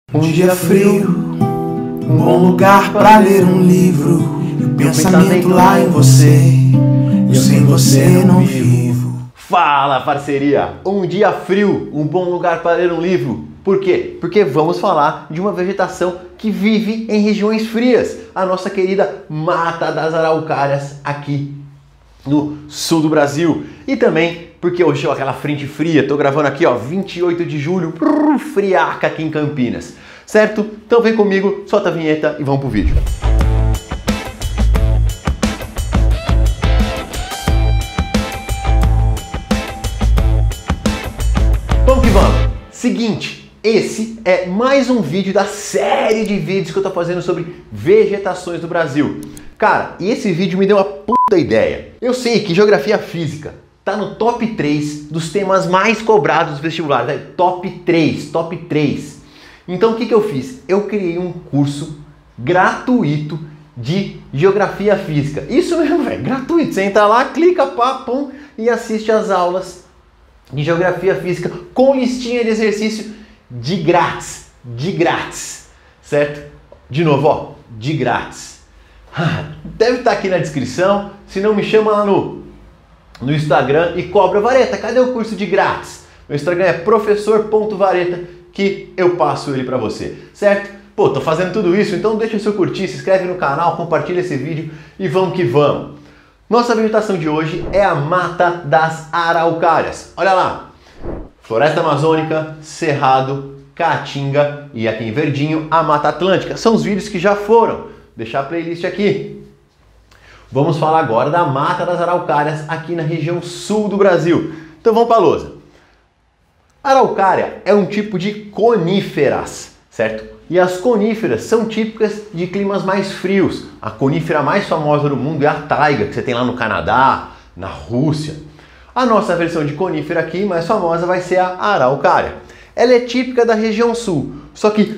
Um dia frio, um bom lugar pra ler um livro. E o pensamento lá em você, eu sem você não vivo. Fala, parceria! Um dia frio, um bom lugar para ler um livro. Por quê? Porque vamos falar de uma vegetação que vive em regiões frias. A nossa querida Mata das Araucárias aqui no sul do Brasil. E também porque hoje é aquela frente fria, tô gravando aqui ó, 28 de julho, friaca aqui em Campinas, certo? Então vem comigo, solta a vinheta e vamos pro vídeo. Vamos que vamos! Seguinte, esse é mais um vídeo da série de vídeos que eu tô fazendo sobre vegetações do Brasil. Cara, e esse vídeo me deu uma puta ideia. Eu sei que geografia física tá no top 3 dos temas mais cobrados dos vestibulares. Né? Top 3. Então o que eu fiz? Eu criei um curso gratuito de geografia física. Isso mesmo, velho, gratuito. Você entra lá, clica, pá, pum, e assiste as aulas de geografia física com listinha de exercício de grátis. De grátis, certo? De novo, ó, de grátis. Deve estar aqui na descrição. Se não, me chama lá no Instagram e cobra. Vareta, cadê o curso de grátis? Meu Instagram é professor.vareta, que eu passo ele pra você, certo? Pô, tô fazendo tudo isso, então deixa o seu curtir, se inscreve no canal, compartilha esse vídeo e vamos que vamos. Nossa vegetação de hoje é a Mata das Araucárias. Olha lá, Floresta Amazônica, Cerrado, Caatinga e aqui em verdinho a Mata Atlântica. São os vídeos que já foram. Deixar a playlist aqui. Vamos falar agora da Mata das Araucárias aqui na região sul do Brasil. Então vamos para a lousa. Araucária é um tipo de coníferas, certo? E as coníferas são típicas de climas mais frios. A conífera mais famosa do mundo é a taiga, que você tem lá no Canadá, na Rússia. A nossa versão de conífera aqui, mais famosa, vai ser a Araucária. Ela é típica da região sul, só que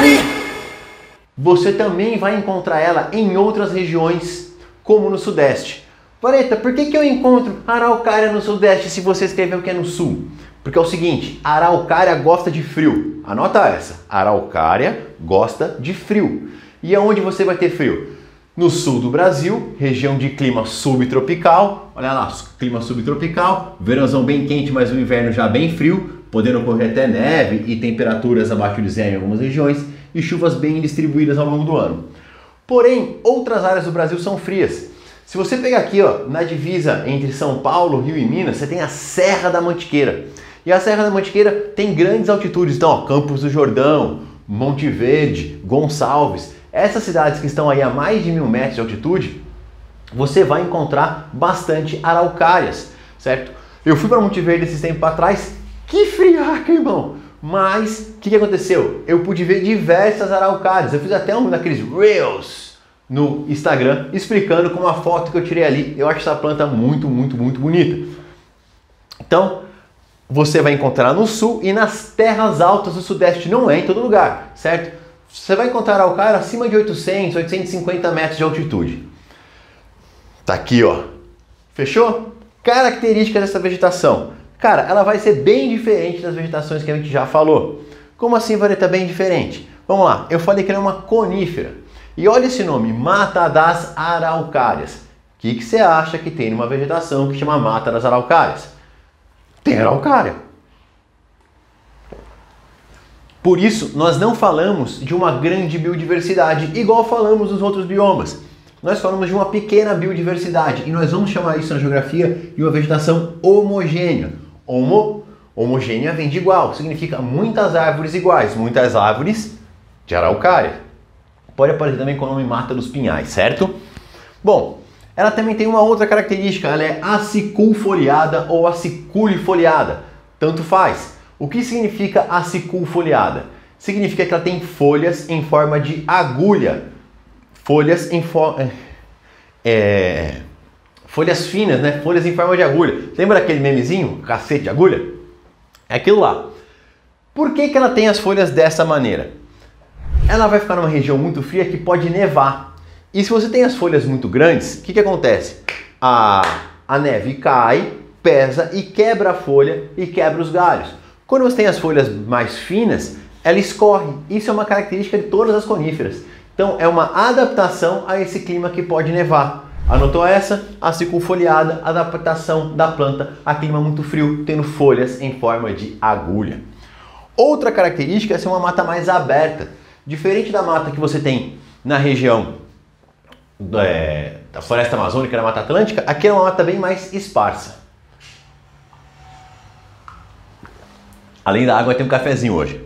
você também vai encontrar ela em outras regiões, como no Sudeste. Vareta, por que eu encontro Araucária no Sudeste se você escreveu que é no Sul? Porque é o seguinte, a Araucária gosta de frio. Anota essa, a Araucária gosta de frio. E aonde você vai ter frio? No sul do Brasil, região de clima subtropical. Olha lá, clima subtropical, verãozão bem quente, mas o inverno já bem frio, podendo ocorrer até neve e temperaturas abaixo de zero em algumas regiões e chuvas bem distribuídas ao longo do ano. Porém, outras áreas do Brasil são frias. Se você pegar aqui, ó, na divisa entre São Paulo, Rio e Minas, você tem a Serra da Mantiqueira. E a Serra da Mantiqueira tem grandes altitudes, então, ó, Campos do Jordão, Monte Verde, Gonçalves. Essas cidades que estão aí a mais de 1000 metros de altitude, você vai encontrar bastante araucárias, certo? Eu fui para Monte Verde esses tempos para trás, que friaca, irmão! Mas, o que aconteceu? Eu pude ver diversas araucárias. Eu fiz até um daqueles Reels no Instagram, explicando com uma foto que eu tirei ali. Eu acho essa planta muito bonita. Então, você vai encontrar no sul e nas terras altas do Sudeste. Não é em todo lugar, certo? Você vai encontrar araucária acima de 800, 850 metros de altitude. Tá aqui, ó. Fechou? Características dessa vegetação. Cara, ela vai ser bem diferente das vegetações que a gente já falou. Como assim, Vareta, bem diferente? Vamos lá, eu falei que ela é uma conífera. E olha esse nome, Mata das Araucárias. O que você acha que tem numa vegetação que chama Mata das Araucárias? Tem araucária. Por isso, nós não falamos de uma grande biodiversidade, igual falamos dos outros biomas. Nós falamos de uma pequena biodiversidade e nós vamos chamar isso na geografia de uma vegetação homogênea. Homogênea vem de igual, significa muitas árvores iguais, muitas árvores de araucária. Pode aparecer também com o nome Mata dos Pinhais, certo? Bom, ela também tem uma outra característica, ela é aciculfoliada ou aciculifoliada, tanto faz. O que significa aciculfoliada? Significa que ela tem folhas em forma de agulha, folhas finas, né? Folhas em forma de agulha. Lembra aquele memezinho, cacete de agulha? É aquilo lá. Por que ela tem as folhas dessa maneira? Ela vai ficar numa região muito fria que pode nevar. E se você tem as folhas muito grandes, o que acontece? A neve cai, pesa e quebra a folha e quebra os galhos. Quando você tem as folhas mais finas, ela escorre. Isso é uma característica de todas as coníferas. Então é uma adaptação a esse clima que pode nevar. Anotou essa? A circunfoliada, adaptação da planta a clima muito frio, tendo folhas em forma de agulha. Outra característica é ser uma mata mais aberta. Diferente da mata que você tem na região da floresta amazônica, da Mata Atlântica, aqui é uma mata bem mais esparsa. Além da água, tem um cafezinho hoje.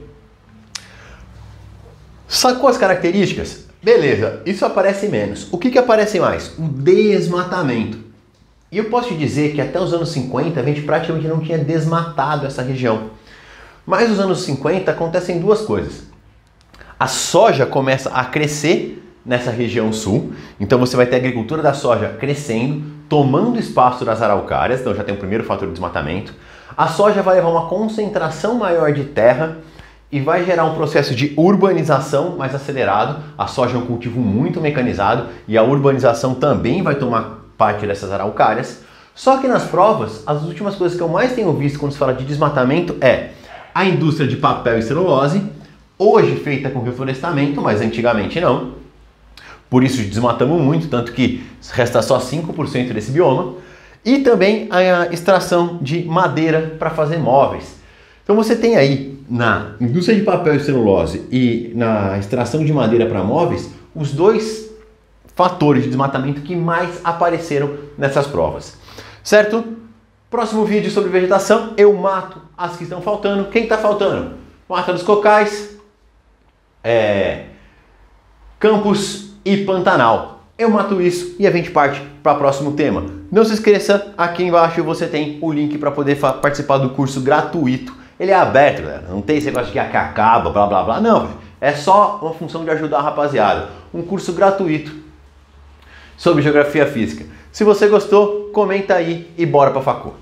Sacou as características? Beleza, isso aparece menos. O que aparece mais? O desmatamento. E eu posso te dizer que até os anos 50 a gente praticamente não tinha desmatado essa região. Mas nos anos 50 acontecem duas coisas. A soja começa a crescer nessa região sul, então você vai ter a agricultura da soja crescendo, tomando espaço das araucárias, então já tem o primeiro fator de desmatamento. A soja vai levar uma concentração maior de terra e vai gerar um processo de urbanização mais acelerado. A soja é um cultivo muito mecanizado e a urbanização também vai tomar parte dessas araucárias. Só que nas provas, as últimas coisas que eu mais tenho visto quando se fala de desmatamento é a indústria de papel e celulose, hoje feita com reflorestamento, mas antigamente não. Por isso desmatamos muito, tanto que resta só 5% desse bioma. E também a extração de madeira para fazer móveis. Então você tem aí na indústria de papel e celulose e na extração de madeira para móveis os dois fatores de desmatamento que mais apareceram nessas provas. Certo? Próximo vídeo sobre vegetação, eu mato as que estão faltando. Quem está faltando? Mata dos Cocais, Campos e Pantanal. Eu mato isso e a gente parte para o próximo tema. Não se esqueça, aqui embaixo você tem o link para poder participar do curso gratuito. Ele é aberto, galera. Não tem esse negócio de que acaba, blá blá blá. Não, é só uma função de ajudar a rapaziada. Um curso gratuito sobre geografia física. Se você gostou, comenta aí e bora pra facu.